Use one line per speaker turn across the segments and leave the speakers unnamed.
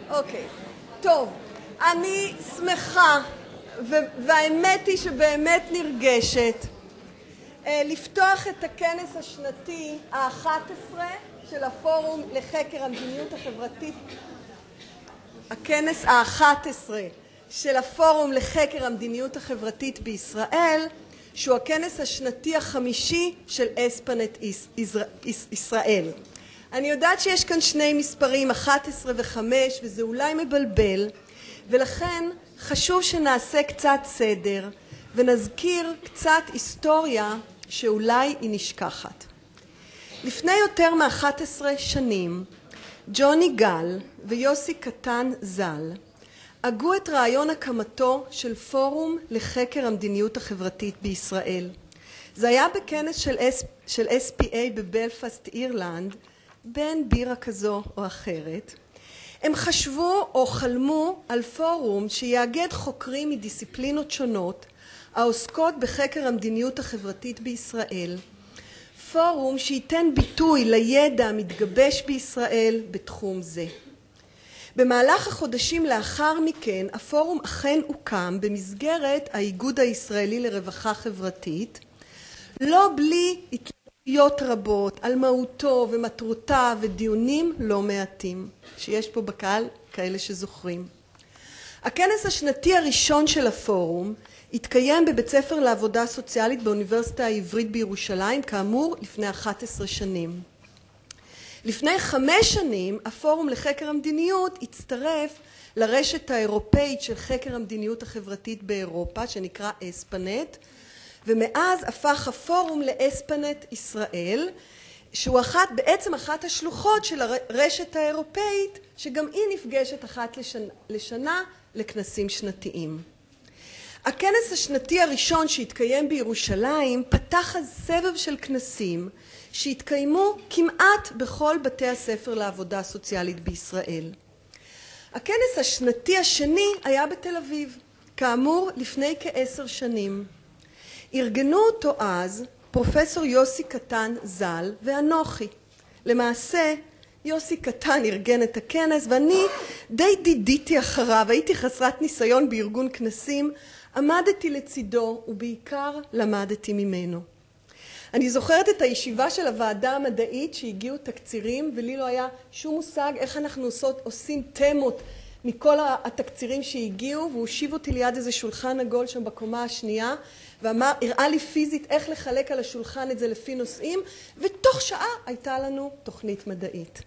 אוקיי, טוב, אני שמחה, והאמת היא שבאמת נרגשת, לפתוח את הכנס השנתי ה-11 של הפורום לחקר המדיניות החברתית, הכנס ה-11 של הפורום לחקר המדיניות החברתית בישראל, שהוא הכנס השנתי החמישי של אספנט ישראל. אני יודעת שיש כאן שני מספרים, 11 ו-5, וזה אולי מבלבל, ולכן חשוב שנעשה קצת סדר ונזכיר קצת היסטוריה שאולי היא נשכחת. לפני יותר מ-11 שנים, ג'וני גל ויוסי קטן ז"ל הגו את רעיון הקמתו של פורום לחקר המדיניות החברתית בישראל. זה היה בכנס של SPA בבלפאסט, אירלנד, בין בירה כזו או אחרת. הם חשבו או חלמו על פורום שיאגד חוקרים מדיסציפלינות שונות העוסקות בחקר המדיניות החברתית בישראל. פורום שייתן ביטוי לידע המתגבש בישראל בתחום זה. במהלך החודשים לאחר מכן הפורום אכן הוקם במסגרת האיגוד הישראלי לרווחה חברתית, לא בלי התלבטויות רבות על מהותו ומטרותיו ודיונים לא מעטים, שיש פה בקהל כאלה שזוכרים. הכנס השנתי הראשון של הפורום התקיים בבית ספר לעבודה סוציאלית באוניברסיטה העברית בירושלים, כאמור לפני 11 שנים. לפני 5 שנים הפורום לחקר המדיניות הצטרף לרשת האירופאית של חקר המדיניות החברתית באירופה, שנקרא אספנט, ומאז הפך הפורום לאספנט ישראל, שהוא בעצם אחת השלוחות של הרשת האירופאית, שגם היא נפגשת אחת לשנה לכנסים שנתיים. הכנס השנתי הראשון שהתקיים בירושלים פתח אז סבב של כנסים שהתקיימו כמעט בכל בתי הספר לעבודה סוציאלית בישראל. הכנס השנתי השני היה בתל אביב, כאמור לפני כ10 שנים. ארגנו אותו אז פרופסור יוסי קטן ז"ל ואנוכי. למעשה יוסי קטן ארגן את הכנס ואני די דידיתי אחריו, הייתי חסרת ניסיון בארגון כנסים, עמדתי לצידו ובעיקר למדתי ממנו. אני זוכרת את הישיבה של הוועדה המדעית שהגיעו תקצירים ולי לא היה שום מושג איך אנחנו עושים תמות מכל התקצירים שהגיעו, והוא הושיב אותי ליד איזה שולחן עגול שם בקומה השנייה הראה לי פיזית איך לחלק על השולחן את זה לפי נושאים, ותוך שעה הייתה לנו תוכנית מדעית.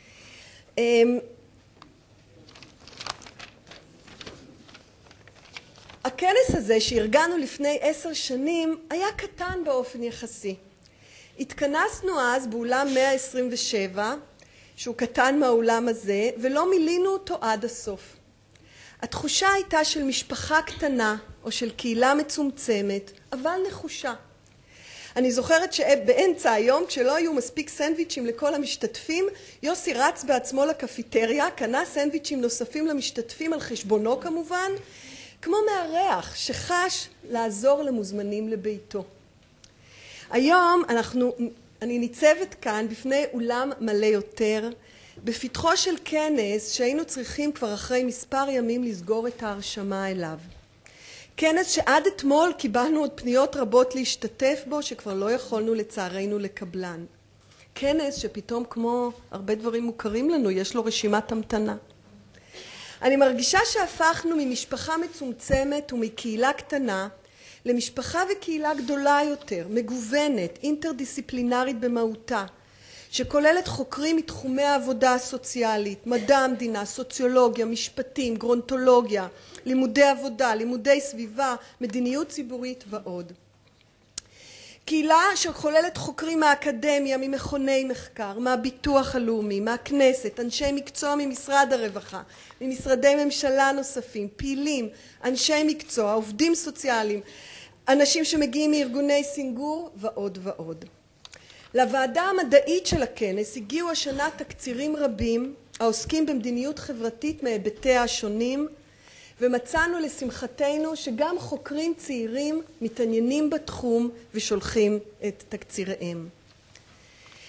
הכנס הזה שארגנו לפני 10 שנים היה קטן באופן יחסי. התכנסנו אז באולם 127, שהוא קטן מהאולם הזה, ולא מילינו אותו עד הסוף. התחושה הייתה של משפחה קטנה או של קהילה מצומצמת, אבל נחושה. אני זוכרת שבאמצע היום, כשלא היו מספיק סנדוויצ'ים לכל המשתתפים, יוסי רץ בעצמו לקפיטריה, קנה סנדוויצ'ים נוספים למשתתפים על חשבונו כמובן, כמו מארח שחש לעזור למוזמנים לביתו. היום אני ניצבת כאן בפני אולם מלא יותר, בפתחו של כנס שהיינו צריכים כבר אחרי מספר ימים לסגור את ההרשמה אליו. כנס שעד אתמול קיבלנו עוד פניות רבות להשתתף בו שכבר לא יכולנו לצערנו לקבלן. כנס שפתאום כמו הרבה דברים מוכרים לנו יש לו רשימת המתנה. אני מרגישה שהפכנו ממשפחה מצומצמת ומקהילה קטנה למשפחה וקהילה גדולה יותר, מגוונת, אינטרדיסציפלינרית במהותה, שכוללת חוקרים מתחומי העבודה הסוציאלית, מדע המדינה, סוציולוגיה, משפטים, גרונטולוגיה, לימודי עבודה, לימודי סביבה, מדיניות ציבורית ועוד. קהילה שכוללת חוקרים מהאקדמיה, ממכוני מחקר, מהביטוח הלאומי, מהכנסת, אנשי מקצוע ממשרד הרווחה, ממשרדי ממשלה נוספים, פעילים, אנשי מקצוע, עובדים סוציאליים, אנשים שמגיעים מארגוני סינגור ועוד ועוד. לוועדה המדעית של הכנס הגיעו השנה תקצירים רבים העוסקים במדיניות חברתית מהיבטיה השונים, ומצאנו לשמחתנו שגם חוקרים צעירים מתעניינים בתחום ושולחים את תקציריהם.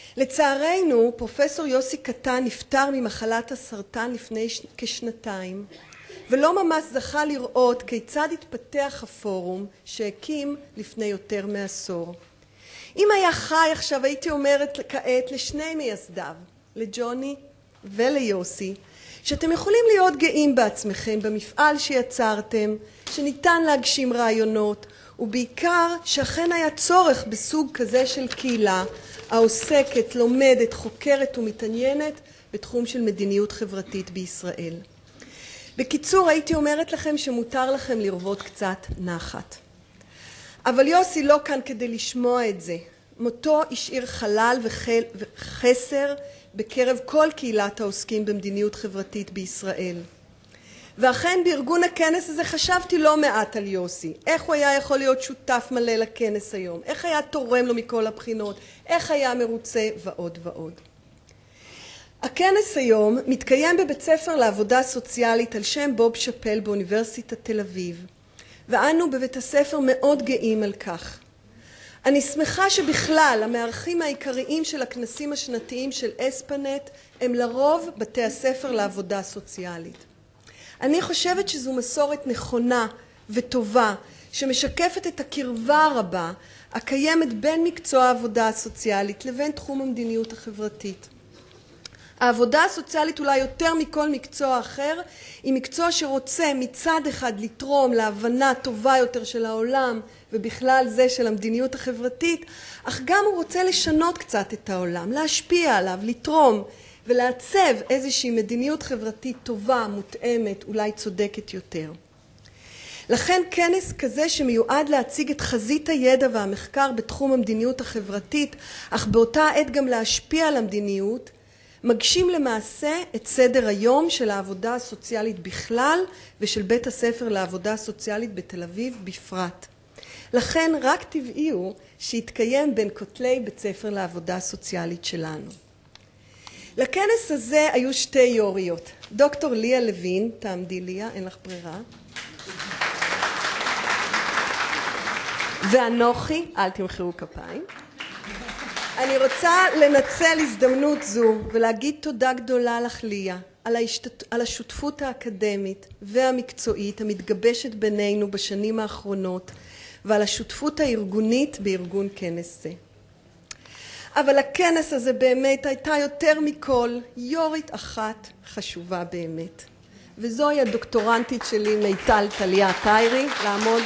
לצערנו, פרופסור יוסי קטן נפטר ממחלת הסרטן לפני כשנתיים, ולא ממש זכה לראות כיצד התפתח הפורום שהקים לפני יותר מעשור. אם היה חי עכשיו, הייתי אומרת כעת לשני מייסדיו, לג'וני וליוסי, שאתם יכולים להיות גאים בעצמכם במפעל שיצרתם, שניתן להגשים רעיונות, ובעיקר שאכן היה צורך בסוג כזה של קהילה, העוסקת, לומדת, חוקרת ומתעניינת בתחום של מדיניות חברתית בישראל. בקיצור, הייתי אומרת לכם שמותר לכם לרוות קצת נחת. אבל יוסי לא כאן כדי לשמוע את זה. מותו השאיר חלל וחסר בקרב כל קהילת העוסקים במדיניות חברתית בישראל. ואכן בארגון הכנס הזה חשבתי לא מעט על יוסי. איך הוא היה יכול להיות שותף מלא לכנס היום? איך היה תורם לו מכל הבחינות? איך היה מרוצה ועוד ועוד? הכנס היום מתקיים בבית ספר לעבודה סוציאלית על שם בוב שאפל באוניברסיטת תל אביב. ואנו בבית הספר מאוד גאים על כך. אני שמחה שבכלל המארחים העיקריים של הכנסים השנתיים של אספנט הם לרוב בתי הספר לעבודה סוציאלית. אני חושבת שזו מסורת נכונה וטובה שמשקפת את הקרבה הרבה הקיימת בין מקצוע העבודה הסוציאלית לבין תחום המדיניות החברתית. העבודה הסוציאלית אולי יותר מכל מקצוע אחר היא מקצוע שרוצה מצד אחד לתרום להבנה טובה יותר של העולם ובכלל זה של המדיניות החברתית, אך גם הוא רוצה לשנות קצת את העולם, להשפיע עליו, לתרום ולעצב איזושהי מדיניות חברתית טובה, מותאמת, אולי צודקת יותר. לכן כנס כזה שמיועד להציג את חזית הידע והמחקר בתחום המדיניות החברתית, אך באותה עת גם להשפיע על המדיניות, מגשים למעשה את סדר היום של העבודה הסוציאלית בכלל ושל בית הספר לעבודה סוציאלית בתל אביב בפרט. לכן רק טבעי הוא שיתקיים בין כותלי בית ספר לעבודה סוציאלית שלנו. לכנס הזה היו שתי יוריות, דוקטור ליה לוין, תעמדי ליה, אין לך ברירה, ואנוכי, אל תמחאו כפיים. אני רוצה לנצל הזדמנות זו ולהגיד תודה גדולה לך ליה על השותפות האקדמית והמקצועית המתגבשת בינינו בשנים האחרונות ועל השותפות הארגונית בארגון כנס זה. אבל הכנס הזה באמת הייתה יותר מכל יורית אחת חשובה באמת, וזוהי הדוקטורנטית שלי מיטל טליה טיירי, לעמוד.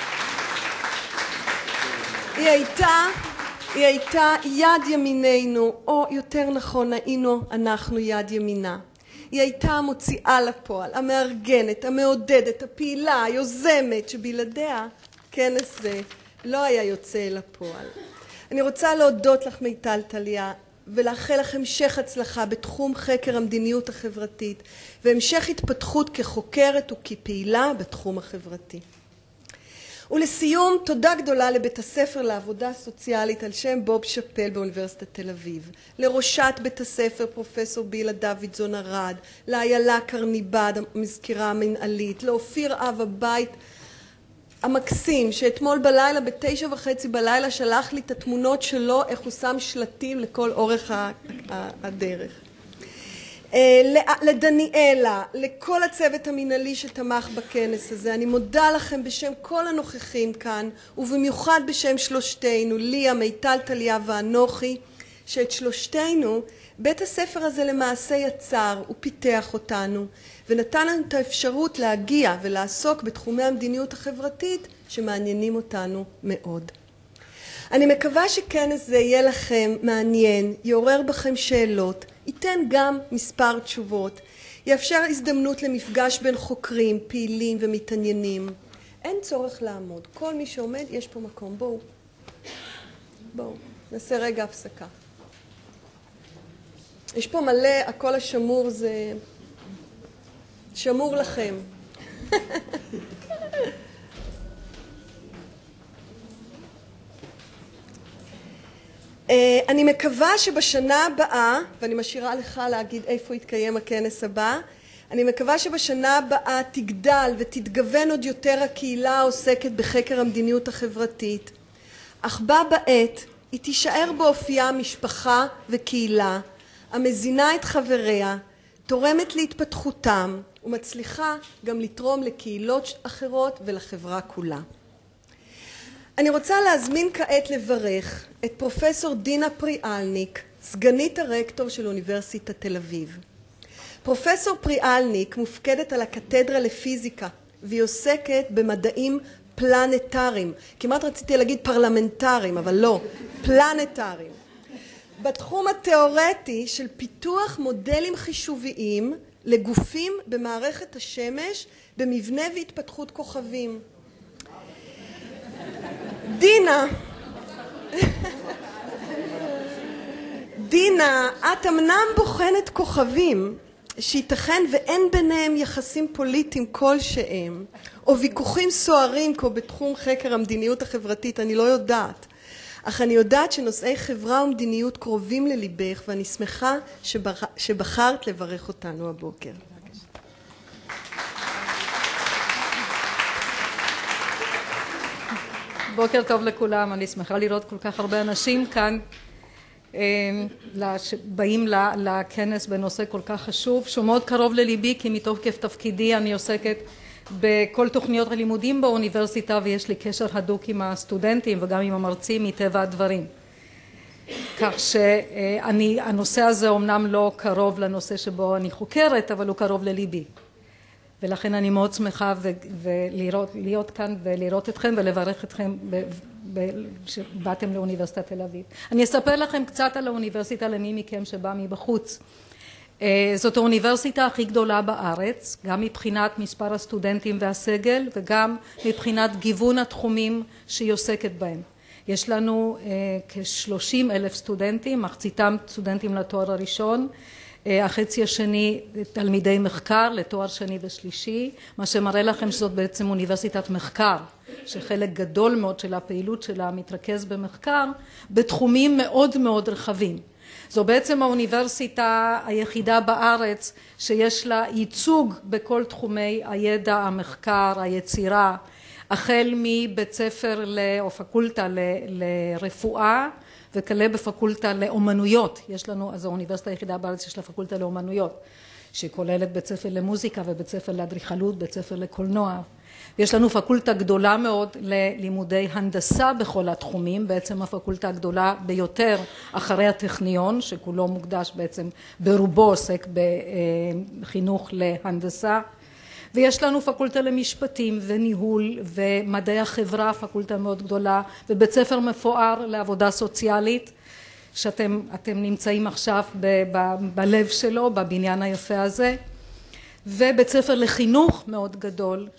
היא הייתה יד ימיננו, או יותר נכון היינו אנחנו יד ימינה. היא הייתה המוציאה לפועל, המארגנת, המעודדת, הפעילה, היוזמת, שבלעדיה כנס זה לא היה יוצא אל הפועל. אני רוצה להודות לך מיטל טליה ולאחל לך המשך הצלחה בתחום חקר המדיניות החברתית והמשך התפתחות כחוקרת וכפעילה בתחום החברתי. ולסיום, תודה גדולה לבית הספר לעבודה סוציאלית על שם בוב שאפל באוניברסיטת תל אביב, לראשת בית הספר פרופסור בילה דוידזון ארד, לאיילה קרניבד המזכירה המנהלית, לאופיר אב הבית המקסים שאתמול בלילה ב9:30 בלילה שלח לי את התמונות שלו איך הוא שם שלטים לכל אורך הדרך. לדניאלה, לכל הצוות המנהלי שתמך בכנס הזה, אני מודה לכם בשם כל הנוכחים כאן ובמיוחד בשם שלושתנו, ליה, מיטל טליה ואנוכי, שאת שלושתנו בית הספר הזה למעשה יצר ופיתח אותנו ונתן לנו את האפשרות להגיע ולעסוק בתחומי המדיניות החברתית שמעניינים אותנו מאוד. אני מקווה שכנס זה יהיה לכם מעניין, יעורר בכם שאלות, ייתן גם מספר תשובות, יאפשר הזדמנות למפגש בין חוקרים, פעילים ומתעניינים. אין צורך לעמוד, כל מי שעומד יש פה מקום, בואו, נעשה רגע הפסקה. יש פה מלא, הכל השמור זה שמור לכם. אני מקווה שבשנה הבאה, ואני משאירה לך להגיד איפה יתקיים הכנס הבא, אני מקווה שבשנה הבאה תגדל ותתגוון עוד יותר הקהילה העוסקת בחקר המדיניות החברתית, אך בה בעת היא תישאר באופייה משפחה וקהילה, המזינה את חבריה, תורמת להתפתחותם ומצליחה גם לתרום לקהילות אחרות ולחברה כולה. אני רוצה להזמין כעת לברך את פרופסור דינה פריאלניק, סגנית הרקטור של אוניברסיטת תל אביב. פרופסור פריאלניק מופקדת על הקתדרה לפיזיקה, והיא עוסקת במדעים פלנטריים. כמעט רציתי להגיד פרלמנטריים, אבל לא, פלנטריים. בתחום התיאורטי של פיתוח מודלים חישוביים לגופים במערכת השמש במבנה והתפתחות כוכבים. דינה, את אמנם בוחנת כוכבים שייתכן ואין ביניהם יחסים פוליטיים כלשהם, או ויכוחים סוערים כמו בתחום חקר המדיניות החברתית, אני לא יודעת. אך אני יודעת שנושאי חברה ומדיניות קרובים לליבך, ואני שמחה שבחרת לברך אותנו הבוקר.
בוקר טוב לכולם, אני שמחה לראות כל כך הרבה אנשים כאן שבאים לכנס בנושא כל כך חשוב, שהוא מאוד קרוב לליבי, כי מתוקף תפקידי אני עוסקת בכל תוכניות הלימודים באוניברסיטה, ויש לי קשר הדוק עם הסטודנטים וגם עם המרצים מטבע הדברים. כך שהנושא הזה אומנם לא קרוב לנושא שבו אני חוקרת, אבל הוא קרוב לליבי. ולכן אני מאוד שמחה להיות כאן ולראות אתכם ולברך אתכם שבאתם לאוניברסיטת תל אביב. אני אספר לכם קצת על האוניברסיטה למי מכם שבא מבחוץ. זאת האוניברסיטה הכי גדולה בארץ, גם מבחינת מספר הסטודנטים והסגל וגם מבחינת גיוון התחומים שהיא עוסקת בהם. יש לנו כ-30,000 סטודנטים, מחציתם סטודנטים לתואר הראשון, החצי השני תלמידי מחקר לתואר שני ושלישי, מה שמראה לכם שזאת בעצם אוניברסיטת מחקר, שחלק גדול מאוד של הפעילות שלה מתרכז במחקר בתחומים מאוד מאוד רחבים. זו בעצם האוניברסיטה היחידה בארץ שיש לה ייצוג בכל תחומי הידע, המחקר, היצירה, החל מבית ספר או פקולטה לרפואה, וכלה בפקולטה לאומנויות. יש לנו, אז האוניברסיטה היחידה בארץ יש לה פקולטה לאומנויות, שכוללת בית ספר למוזיקה ובית ספר לאדריכלות, בית ספר לקולנוע. יש לנו פקולטה גדולה מאוד ללימודי הנדסה בכל התחומים, בעצם הפקולטה הגדולה ביותר אחרי הטכניון, שכולו מוקדש בעצם ברובו עוסק בחינוך להנדסה. ויש לנו פקולטה למשפטים וניהול ומדעי החברה, פקולטה מאוד גדולה, ובית ספר מפואר לעבודה סוציאלית, שאתם נמצאים עכשיו בלב שלו, בבניין היפה הזה, ובית ספר לחינוך מאוד גדול,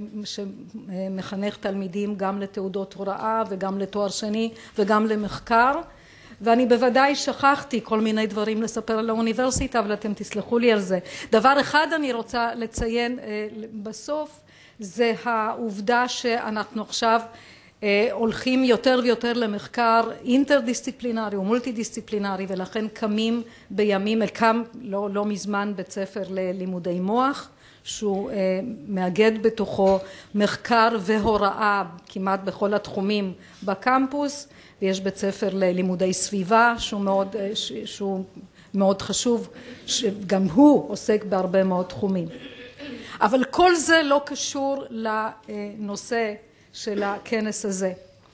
שמחנך תלמידים גם לתעודות הוראה וגם לתואר שני וגם למחקר, ואני בוודאי שכחתי כל מיני דברים לספר על האוניברסיטה, אבל אתם תסלחו לי על זה. דבר אחד אני רוצה לציין בסוף, זה העובדה שאנחנו עכשיו הולכים יותר ויותר למחקר אינטרדיסציפלינרי ומולטי דיסציפלינרי, ולכן קמים בימים, קם לא מזמן בית ספר ללימודי מוח, שהוא מאגד בתוכו מחקר והוראה כמעט בכל התחומים בקמפוס, ויש בית ספר ללימודי סביבה שהוא מאוד חשוב, שגם הוא עוסק בהרבה מאוד תחומים. אבל כל זה לא קשור לנושא של הכנס הזה.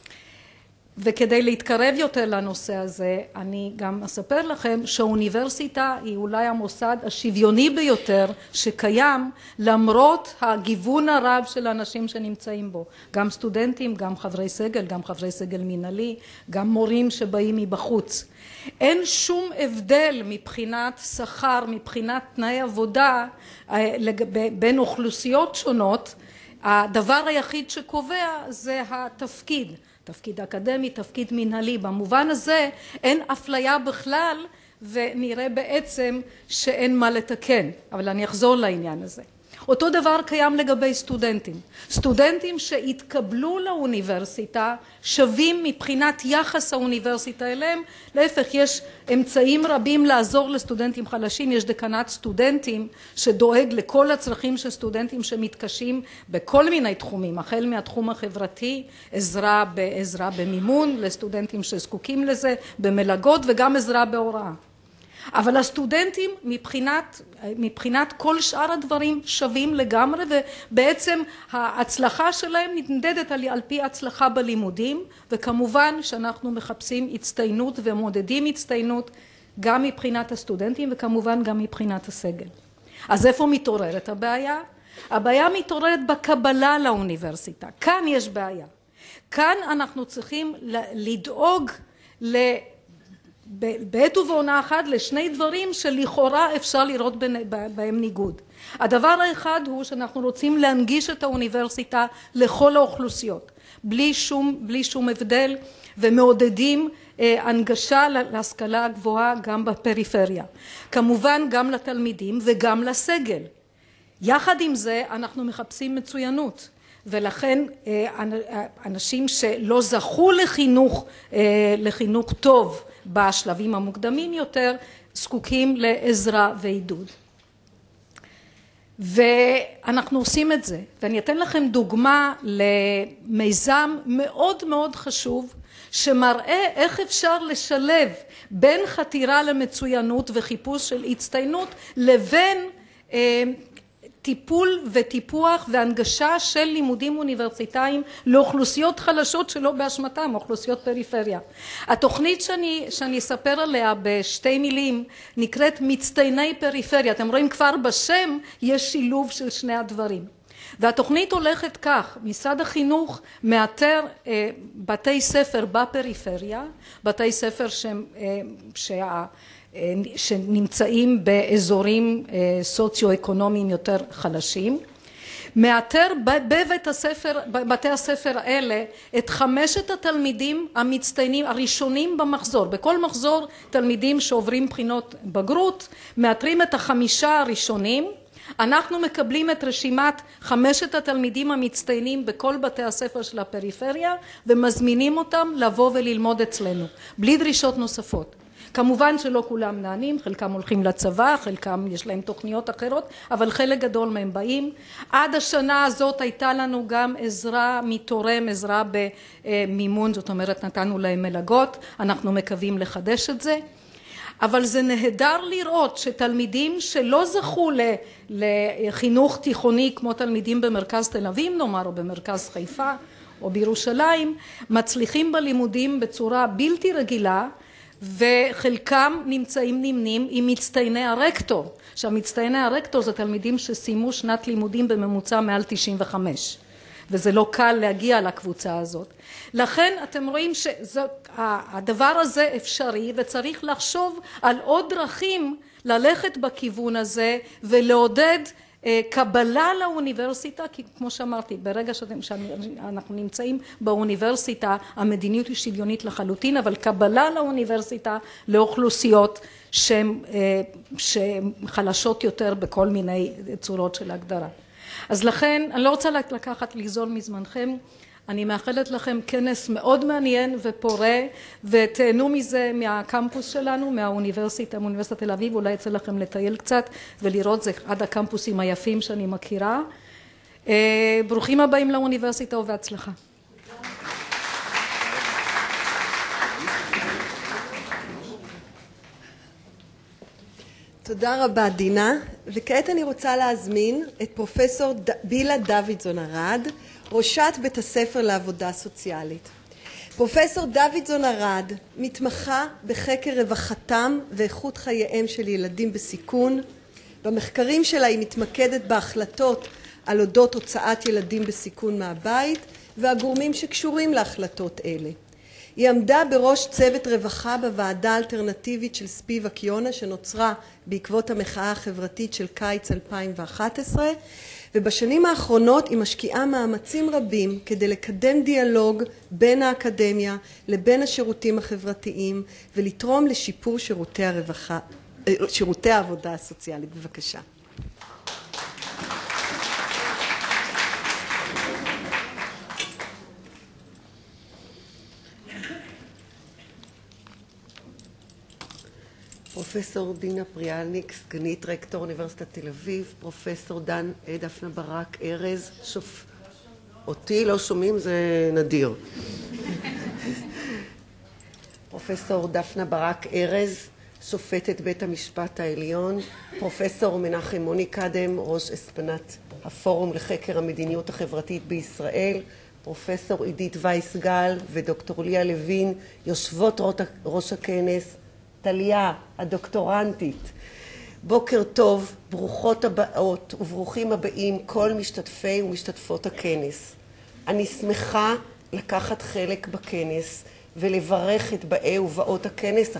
וכדי להתקרב יותר לנושא הזה, אני גם אספר לכם שהאוניברסיטה היא אולי המוסד השוויוני ביותר שקיים, למרות הגיוון הרב של האנשים שנמצאים בו. גם סטודנטים, גם חברי סגל, גם חברי סגל מנהלי, גם מורים שבאים מבחוץ. אין שום הבדל מבחינת שכר, מבחינת תנאי עבודה, בין אוכלוסיות שונות. הדבר היחיד שקובע זה התפקיד. תפקיד אקדמי, תפקיד מנהלי. במובן הזה אין אפליה בכלל, ונראה בעצם שאין מה לתקן. אבל אני אחזור לעניין הזה. אותו דבר קיים לגבי סטודנטים. סטודנטים שהתקבלו לאוניברסיטה שווים מבחינת יחס האוניברסיטה אליהם. להפך, יש אמצעים רבים לעזור לסטודנטים חלשים. יש דקנט סטודנטים שדואג לכל הצרכים של סטודנטים שמתקשים בכל מיני תחומים, החל מהתחום החברתי, עזרה במימון לסטודנטים שזקוקים לזה, במלגות וגם עזרה בהוראה. אבל הסטודנטים מבחינת כל שאר הדברים שווים לגמרי, ובעצם ההצלחה שלהם נמדדת על פי הצלחה בלימודים, וכמובן שאנחנו מחפשים הצטיינות ומודדים הצטיינות גם מבחינת הסטודנטים וכמובן גם מבחינת הסגל. אז איפה מתעוררת הבעיה? הבעיה מתעוררת בקבלה לאוניברסיטה. כאן יש בעיה. כאן אנחנו צריכים לדאוג בעת ובעונה אחת לשני דברים שלכאורה אפשר לראות בהם ניגוד. הדבר האחד הוא שאנחנו רוצים להנגיש את האוניברסיטה לכל האוכלוסיות, בלי שום הבדל, ומעודדים הנגשה להשכלה הגבוהה גם בפריפריה. כמובן גם לתלמידים וגם לסגל. יחד עם זה אנחנו מחפשים מצוינות. ולכן אנשים שלא זכו לחינוך טוב בשלבים המוקדמים יותר זקוקים לעזרה ועידוד. ואנחנו עושים את זה, ואני אתן לכם דוגמה למיזם מאוד מאוד חשוב שמראה איך אפשר לשלב בין חתירה למצוינות וחיפוש של הצטיינות לבין טיפול וטיפוח והנגשה של לימודים אוניברסיטאיים לאוכלוסיות חלשות שלא באשמתם, אוכלוסיות פריפריה. התוכנית שאני אספר עליה בשתי מילים נקראת מצטייני פריפריה. אתם רואים כבר בשם יש שילוב של שני הדברים. והתוכנית הולכת כך: משרד החינוך מאתר בתי ספר בפריפריה, בתי ספר שנמצאים באזורים סוציו-אקונומיים יותר חלשים, מאתר בבתי הספר האלה את 5 התלמידים המצטיינים הראשונים במחזור. בכל מחזור תלמידים שעוברים בחינות בגרות, מאתרים את 5 הראשונים. אנחנו מקבלים את רשימת 5 התלמידים המצטיינים בכל בתי הספר של הפריפריה ומזמינים אותם לבוא וללמוד אצלנו, בלי דרישות נוספות. כמובן שלא כולם נענים, חלקם הולכים לצבא, חלקם יש להם תוכניות אחרות, אבל חלק גדול מהם באים. עד השנה הזאת הייתה לנו גם עזרה מתורם, עזרה במימון, זאת אומרת נתנו להם מלגות, אנחנו מקווים לחדש את זה. אבל זה נהדר לראות שתלמידים שלא זכו לחינוך תיכוני כמו תלמידים במרכז תל אביב נאמר, או במרכז חיפה או בירושלים, מצליחים בלימודים בצורה בלתי רגילה, וחלקם נמנים עם מצטייני הרקטור. שהמצטייני הרקטור זה תלמידים שסיימו שנת לימודים בממוצע מעל 95, וזה לא קל להגיע לקבוצה הזאת. לכן אתם רואים שהדבר הזה אפשרי, וצריך לחשוב על עוד דרכים ללכת בכיוון הזה ולעודד קבלה לאוניברסיטה, כי כמו שאמרתי, ברגע שאנחנו נמצאים באוניברסיטה, המדיניות היא שוויונית לחלוטין, אבל קבלה לאוניברסיטה לאוכלוסיות שהן חלשות יותר בכל מיני צורות של הגדרה. אז לכן, אני לא רוצה לגזול מזמנכם, אני מאחלת לכם כנס מאוד מעניין ופורה, ותהנו מזה מהקמפוס שלנו, מאוניברסיטת תל אביב, אולי יצא לכם לטייל קצת ולראות, זה אחד הקמפוסים היפים שאני מכירה. ברוכים הבאים לאוניברסיטה ובהצלחה.
תודה רבה דינה, וכעת אני רוצה להזמין את פרופסור בילה דוידזון ארד, ראשת בית הספר לעבודה סוציאלית. פרופסור דוידזון ארד מתמחה בחקר רווחתם ואיכות חייהם של ילדים בסיכון. במחקרים שלה היא מתמקדת בהחלטות על אודות הוצאת ילדים בסיכון מהבית והגורמים שקשורים להחלטות אלה. היא עמדה בראש צוות רווחה בוועדה האלטרנטיבית של ספיבק יונה שנוצרה בעקבות המחאה החברתית של קיץ 2011, ובשנים האחרונות היא משקיעה מאמצים רבים כדי לקדם דיאלוג בין האקדמיה לבין השירותים החברתיים ולתרום לשיפור שירותי העבודה הסוציאלית. בבקשה.
פרופסור דינה פריאלניק, סגנית רקטור אוניברסיטת תל אביב, פרופסור דפנה ברק ארז, אותי לא שומעים, זה נדיר. פרופסור דפנה ברק ארז, שופטת בית המשפט העליון, פרופסור מנחם מוני קדם, ראש אספנת הפורום לחקר המדיניות החברתית בישראל, פרופסור עידית וייסגל ודוקטור ליה לוין, יושבות ראש הכנס, טליה הדוקטורנטית. בוקר טוב, ברוכות הבאות וברוכים הבאים כל משתתפי ומשתתפות הכנס. אני שמחה לקחת חלק בכנס ולברך את באי ובאות הכנס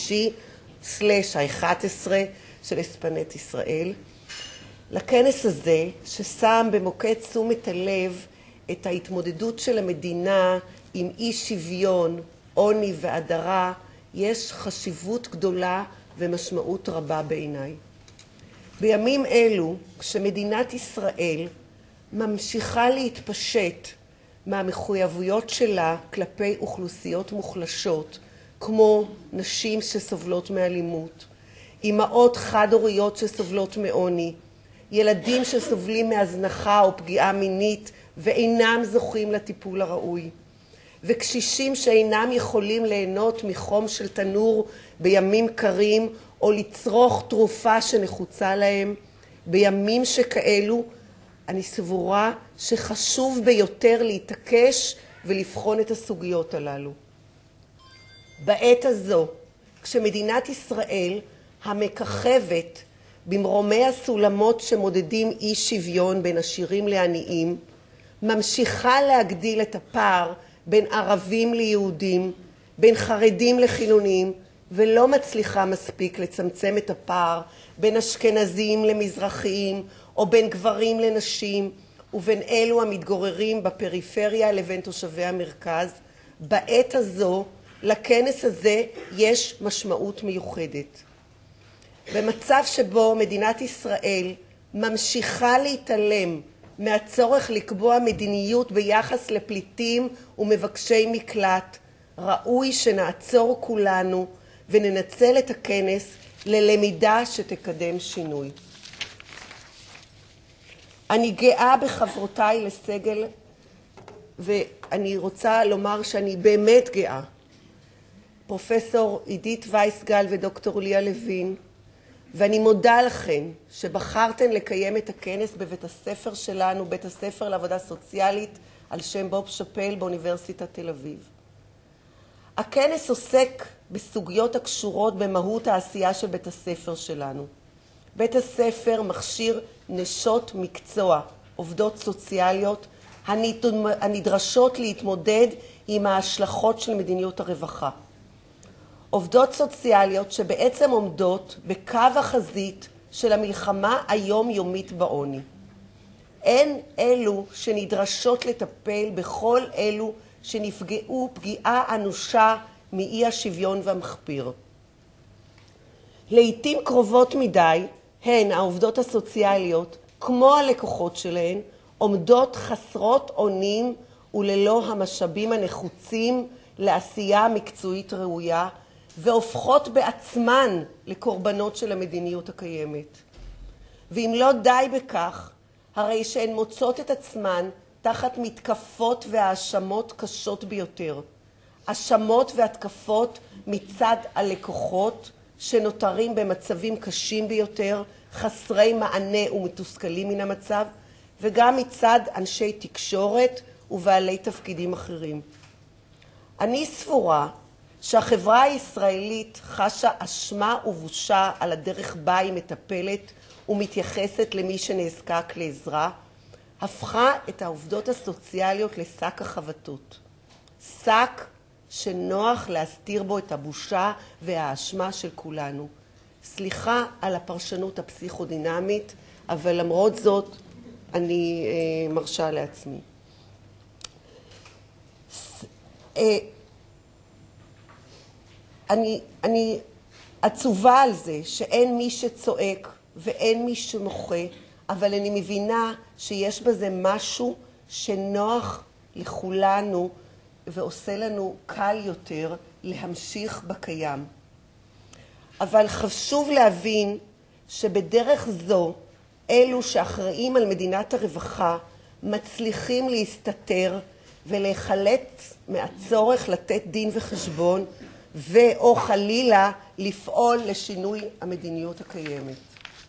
ה5/11 של אספנת ישראל. לכנס הזה ששם במוקד תשומת הלב את ההתמודדות של המדינה עם אי שוויון, עוני והדרה, יש חשיבות גדולה ומשמעות רבה בעיניי. בימים אלו, כשמדינת ישראל ממשיכה להתפשט מהמחויבויות שלה כלפי אוכלוסיות מוחלשות, כמו נשים שסובלות מאלימות, אימהות חד-הוריות שסובלות מעוני, ילדים שסובלים מהזנחה או פגיעה מינית ואינם זוכים לטיפול הראוי, וקשישים שאינם יכולים ליהנות מחום של תנור בימים קרים או לצרוך תרופה שנחוצה להם. בימים שכאלו אני סבורה שחשוב ביותר להתעקש ולבחון את הסוגיות הללו. בעת הזו, כשמדינת ישראל המככבת במרומי הסולמות שמודדים אי שוויון בין עשירים לעניים, ממשיכה להגדיל את הפער בין ערבים ליהודים, בין חרדים לחילונים, ולא מצליחה מספיק לצמצם את הפער בין אשכנזים למזרחיים, או בין גברים לנשים, ובין אלו המתגוררים בפריפריה לבין תושבי המרכז. בעת הזו, לכנס הזה יש משמעות מיוחדת. במצב שבו מדינת ישראל ממשיכה להתעלם מהצורך לקבוע מדיניות ביחס לפליטים ומבקשי מקלט, ראוי שנעצור כולנו וננצל את הכנס ללמידה שתקדם שינוי. אני גאה בחברותיי לסגל, ואני רוצה לומר שאני באמת גאה. פרופסור עידית וייסגל ודוקטור ליה לוין, ואני מודה לכם שבחרתם לקיים את הכנס בבית הספר שלנו, בית הספר לעבודה סוציאלית על שם בוב שאפל באוניברסיטת תל אביב. הכנס עוסק בסוגיות הקשורות במהות העשייה של בית הספר שלנו. בית הספר מכשיר נשות מקצוע, עובדות סוציאליות, הנדרשות להתמודד עם ההשלכות של מדיניות הרווחה. עובדות סוציאליות שבעצם עומדות בקו החזית של המלחמה היומיומית בעוני. הן אלו שנדרשות לטפל בכל אלו שנפגעו פגיעה אנושה מאי השוויון והמחפיר. לעתים קרובות מדי, הן, העובדות הסוציאליות, כמו הלקוחות שלהן, עומדות חסרות אונים וללא המשאבים הנחוצים לעשייה מקצועית ראויה, והופכות בעצמן לקורבנות של המדיניות הקיימת. ואם לא די בכך, הרי שהן מוצאות את עצמן תחת מתקפות והאשמות קשות ביותר. האשמות והתקפות מצד הלקוחות שנותרים במצבים קשים ביותר, חסרי מענה ומתוסכלים מן המצב, וגם מצד אנשי תקשורת ובעלי תפקידים אחרים. אני סבורה שהחברה הישראלית חשה אשמה ובושה על הדרך בה היא מטפלת ומתייחסת למי שנזקק לעזרה, הפכה את העובדות הסוציאליות לשק החבטות. שק שנוח להסתיר בו את הבושה והאשמה של כולנו. סליחה על הפרשנות הפסיכודינמית, אבל למרות זאת אני מרשה לעצמי. אני עצובה על זה שאין מי שצועק ואין מי שמוחה, אבל אני מבינה שיש בזה משהו שנוח לכולנו ועושה לנו קל יותר להמשיך בקיים. אבל חשוב להבין שבדרך זו אלו שאחראים על מדינת הרווחה מצליחים להסתתר ולהיחלט מהצורך לתת דין וחשבון או חלילה לפעול לשינוי המדיניות הקיימת.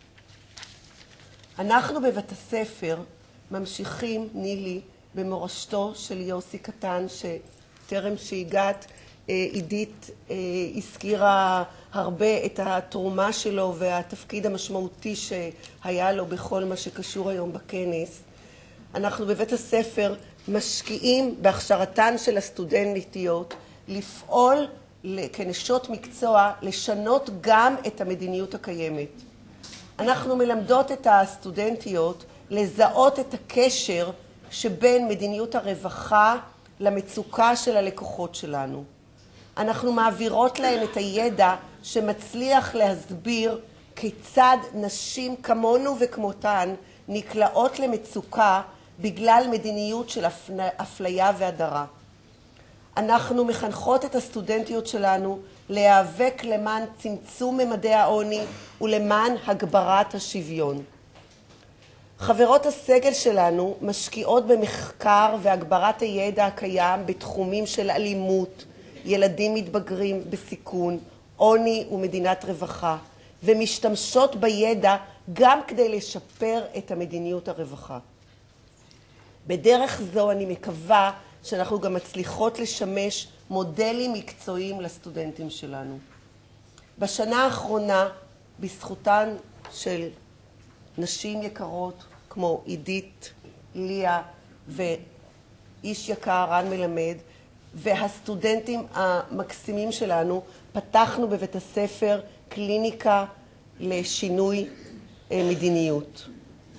אנחנו בבית הספר ממשיכים, נילי, במורשתו של יוסי קטן, שטרם שהגעת עידית הזכירה הרבה את התרומה שלו והתפקיד המשמעותי שהיה לו בכל מה שקשור היום בכנס. אנחנו בבית הספר משקיעים בהכשרתן של הסטודנטיות לפעול כנשות מקצוע לשנות גם את המדיניות הקיימת. אנחנו מלמדות את הסטודנטיות לזהות את הקשר שבין מדיניות הרווחה למצוקה של הלקוחות שלנו. אנחנו מעבירות להן את הידע שמצליח להסביר כיצד נשים כמונו וכמותן נקלעות למצוקה בגלל מדיניות של אפליה והדרה. אנחנו מחנכות את הסטודנטיות שלנו להיאבק למען צמצום ממדי העוני ולמען הגברת השוויון. חברות הסגל שלנו משקיעות במחקר והגברת הידע הקיים בתחומים של אלימות, ילדים מתבגרים בסיכון, עוני ומדינת רווחה, ומשתמשות בידע גם כדי לשפר את המדיניות הרווחה. בדרך זו אני מקווה שאנחנו גם מצליחות לשמש מודלים מקצועיים לסטודנטים שלנו. בשנה האחרונה, בזכותן של נשים יקרות כמו עידית, ליה ואיש יקר רן מלמד, והסטודנטים המקסימים שלנו, פתחנו בבית הספר קליניקה לשינוי מדיניות.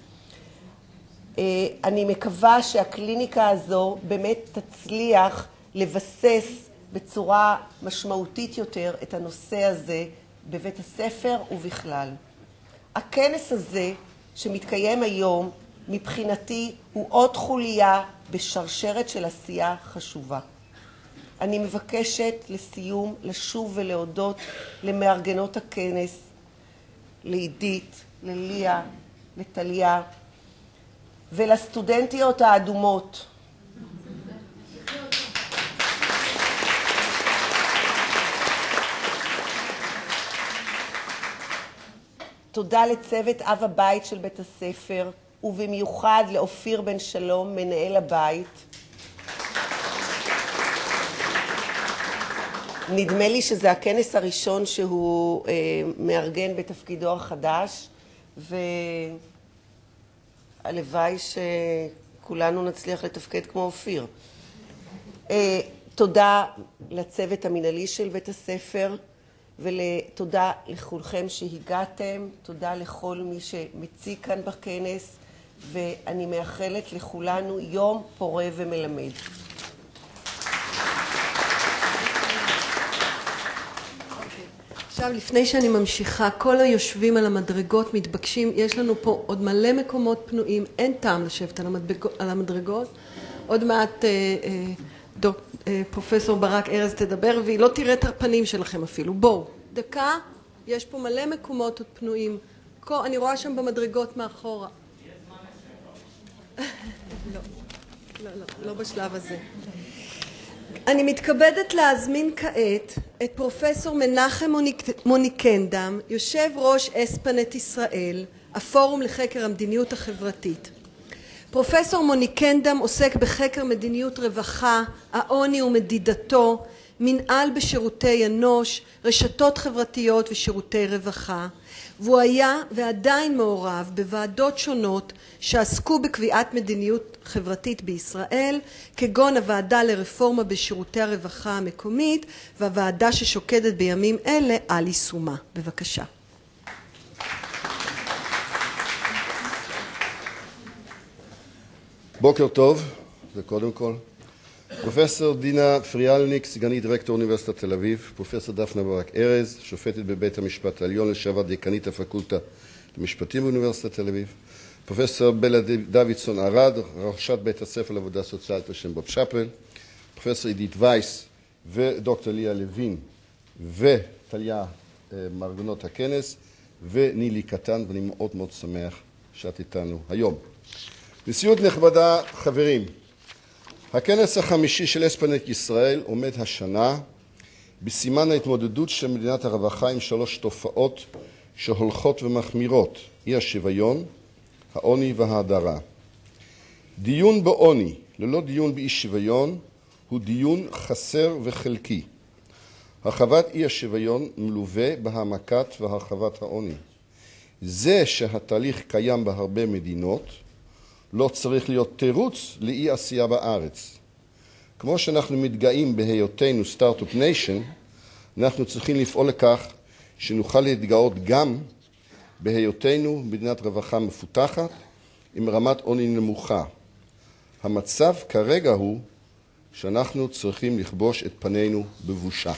אני מקווה שהקליניקה הזו באמת תצליח לבסס בצורה משמעותית יותר את הנושא הזה בבית הספר ובכלל. הכנס הזה שמתקיים היום מבחינתי הוא עוד חוליה בשרשרת של עשייה חשובה. אני מבקשת לסיום לשוב ולהודות למארגנות הכנס, לעידית, לליה, לטליה ולסטודנטיות האדומות. תודה לצוות אב הבית של בית הספר, ובמיוחד לאופיר בן שלום, מנהל הבית. נדמה לי שזה הכנס הראשון שהוא מארגן בתפקידו החדש, והלוואי שכולנו נצליח לתפקד כמו אופיר. תודה לצוות המנהלי של בית הספר, ותודה לכולכם שהגעתם, תודה לכל מי שמציג כאן בכנס, ואני מאחלת לכולנו יום פורה ומלמד.
עכשיו, לפני שאני ממשיכה, כל היושבים על המדרגות מתבקשים, יש לנו פה עוד מלא מקומות פנויים, אין טעם לשבת על המדרגות. עוד מעט פרופסור ברק ארז תדבר, והיא לא תראה את הפנים שלכם אפילו. בואו, דקה, יש פה מלא מקומות עוד פנויים. אני רואה שם במדרגות מאחורה. לא בשלב הזה. אני מתכבדת להזמין כעת את פרופסור מנחם מוניקנדם, יושב ראש אספנט ישראל, הפורום לחקר המדיניות החברתית. פרופסור מוניקנדם עוסק בחקר מדיניות רווחה, העוני ומדידתו, מנהל בשירותי אנוש, רשתות חברתיות ושירותי רווחה, והוא היה ועדיין מעורב בוועדות שונות שעסקו בקביעת מדיניות חברתית בישראל, כגון הוועדה לרפורמה בשירותי הרווחה המקומית והוועדה ששוקדת בימים אלה על יישומה. בבקשה.
בוקר טוב, זה קודם כל. פרופסור דינה פריאלניק, סגנית דירקטור אוניברסיטת תל אביב, פרופסור דפנה ברק ארז, שופטת בבית המשפט העליון, לשעבר דיקנית הפקולטה למשפטים באוניברסיטת תל אביב, פרופסור בלה דוידסון ארד, ראשת בית הספר לעבודה סוציאלית בשם בוב שאפל, פרופסור עידית וייס ודוקטור ליה לוין וטליה מארגנות הכנס, ונילי קטן, ואני מאוד מאוד שמח שאת איתנו היום. נשיאות נכבדה, חברים, הכנס החמישי של אספנט ישראל עומד השנה בסימן ההתמודדות של מדינת הרווחה עם 3 תופעות שהולכות ומחמירות, אי השוויון, העוני וההדרה. דיון בעוני, ללא דיון באי שוויון, הוא דיון חסר וחלקי. הרחבת אי השוויון מלווה בהעמקת והרחבת העוני. זה שהתהליך קיים בהרבה מדינות, לא צריך להיות תירוץ לאי עשייה בארץ. כמו שאנחנו מתגאים בהיותנו סטארט-אפ ניישן, אנחנו צריכים לפעול לכך שנוכל להתגאות גם בהיותנו מדינת רווחה מפותחת עם רמת עוני נמוכה. המצב כרגע הוא שאנחנו צריכים לכבוש את פנינו בבושה.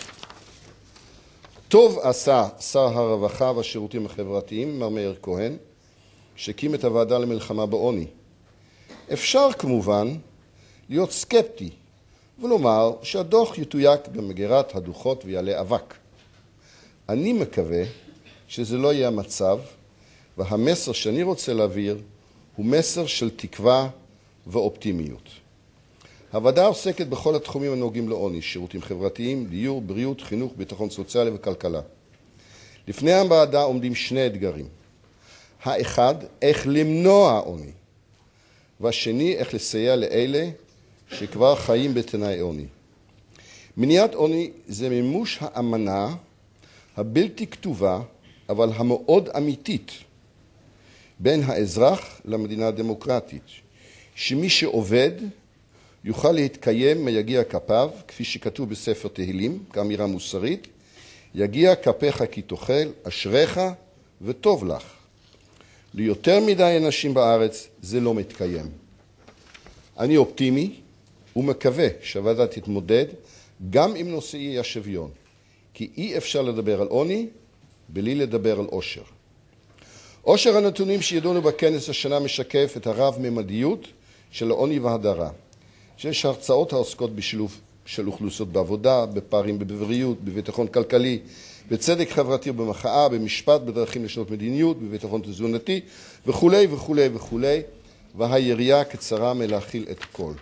טוב עשה שר הרווחה והשירותים החברתיים, מר מאיר כהן, שהקים את הוועדה למלחמה בעוני. אפשר כמובן להיות סקפטי ולומר שהדוח יתויק במגירת הדוחות ויעלה אבק. אני מקווה שזה לא יהיה המצב, והמסר שאני רוצה להעביר הוא מסר של תקווה ואופטימיות. הוועדה עוסקת בכל התחומים הנוגעים לעוני, שירותים חברתיים, דיור, בריאות, חינוך, ביטחון סוציאלי וכלכלה. לפני הוועדה עומדים 2 אתגרים. האחד, איך למנוע עוני, והשני, איך לסייע לאלה שכבר חיים בתנאי עוני. מניעת עוני זה מימוש האמנה הבלתי כתובה, אבל המאוד אמיתית, בין האזרח למדינה הדמוקרטית, שמי שעובד יוכל להתקיים מיגיע כפיו, כפי שכתוב בספר תהילים, כאמירה מוסרית, יגיע כפיך כי תאכל, אשריך וטוב לך. ליותר מדי אנשים בארץ זה לא מתקיים. אני אופטימי ומקווה שהוועדה תתמודד גם עם נושאי השוויון, כי אי אפשר לדבר על עוני בלי לדבר על עושר. עושר הנתונים שידונו בכנס השנה משקף את הרב-ממדיות של העוני וההדרה. שיש הרצאות העוסקות בשילוב של אוכלוסיות בעבודה, בפערים בבריאות, בביטחון כלכלי, בצדק חברתי ובמחאה, במשפט, בדרכים לשנות מדיניות, בביטחון תזונתי וכו' וכו' וכו', והיריעה קצרה מלהכיל את כל.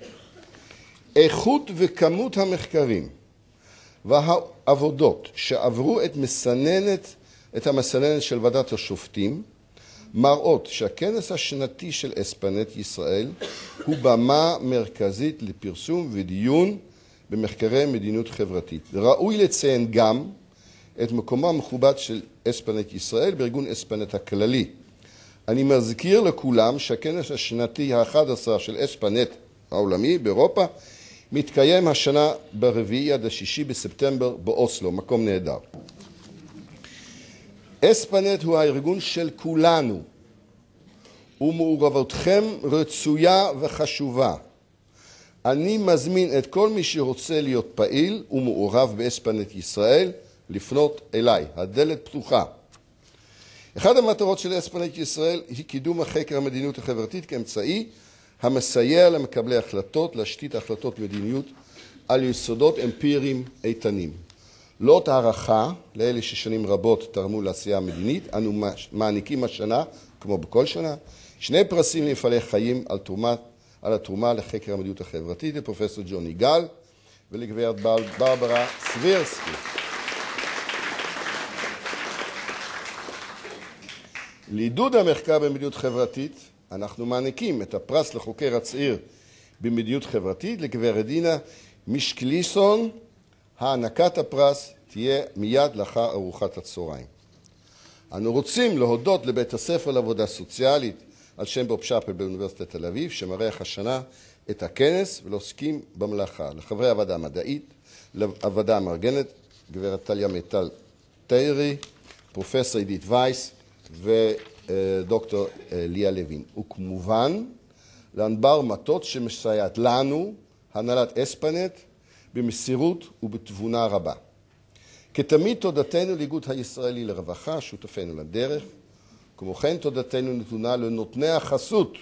איכות וכמות המחקרים והעבודות שעברו את המסננת של ועדת השופטים, מראות שהכנס השנתי של אספנט ישראל הוא במה מרכזית לפרסום ודיון במחקרי מדיניות חברתית. ראוי לציין גם את מקומו המכובד של אספנט ישראל בארגון אספנט הכללי. אני מזכיר לכולם שהכנס השנתי ה-11 של אספנט העולמי באירופה מתקיים השנה ב4 עד 6 בספטמבר באוסלו, מקום נהדר. אספנט הוא הארגון של כולנו, ומעורבותכם רצויה וחשובה. אני מזמין את כל מי שרוצה להיות פעיל ומעורב באספנט ישראל לפנות אליי. הדלת פתוחה. אחת המטרות של אספנט ישראל היא קידום החקר המדיניות החברתית כאמצעי המסייע למקבלי החלטות להשתית החלטות מדיניות על יסודות אמפיריים איתנים. לאות הערכה לאלה ששנים רבות תרמו לעשייה המדינית, אנו מעניקים השנה, כמו בכל שנה, 2 פרסים למפעלי חיים על התרומה לחקר המדיניות החברתית, לפרופסור ג'ון יגאל ולגברת ברברה סבירסקי. לעידוד המחקר במדיניות חברתית, אנחנו מעניקים את הפרס לחוקר הצעיר במדיניות חברתית לגברת דינה מישקליסון. הענקת הפרס תהיה מיד לאחר ארוחת הצהריים. אנו רוצים להודות לבית הספר לעבודה סוציאלית על שם בוב שאפל באוניברסיטת תל אביב, שמארח השנה את הכנס ולעוסקים במלאכה. לחברי הוועדה המדעית, לוועדה המארגנת, גברת טליה מיטל תיירי, פרופסור עידית וייס ודוקטור ליה לוין. וכמובן, לאנבר מטות שמסייעת לנו, הנהלת אספנט, במסירות ובתבונה רבה. כתמיד תודתנו לאיגוד הישראלי לרווחה, שותפינו לדרך, כמו כן תודתנו נתונה לנותני החסות,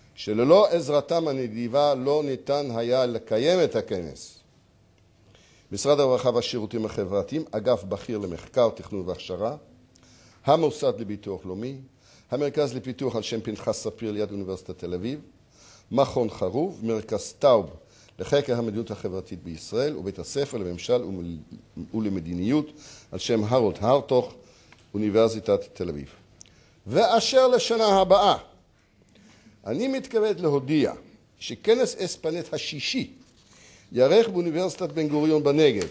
שללא עזרתם הנדיבה לא ניתן היה לקיים את הכנס. משרד הרווחה והשירותים החברתיים, אגף בכיר למחקר, תכנון והכשרה, המוסד לביטוח לאומי, המרכז לפיתוח על שם פנחס ספיר ליד אוניברסיטת תל אביב, מכון חרוב, מרכז טאוב לחקר המדיניות החברתית בישראל, ובית הספר לממשל ולמדיניות על שם הרולד הרטוך, אוניברסיטת תל אביב. ואשר לשנה הבאה, אני מתכבד להודיע שכנס אספנט השישי יערך באוניברסיטת בן גוריון בנגב,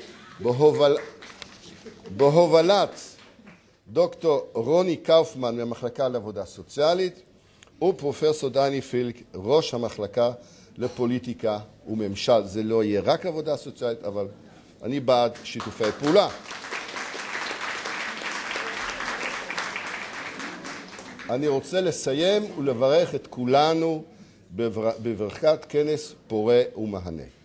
בהובלת דוקטור רוני קאופמן מהמחלקה לעבודה סוציאלית ופרופסור דני פילק, ראש המחלקה לפוליטיקה וממשל. זה לא יהיה רק עבודה סוציאלית, אבל אני בעד שיתופי פעולה. אני רוצה לסיים ולברך את כולנו בברכת כנס פורה ומהנה.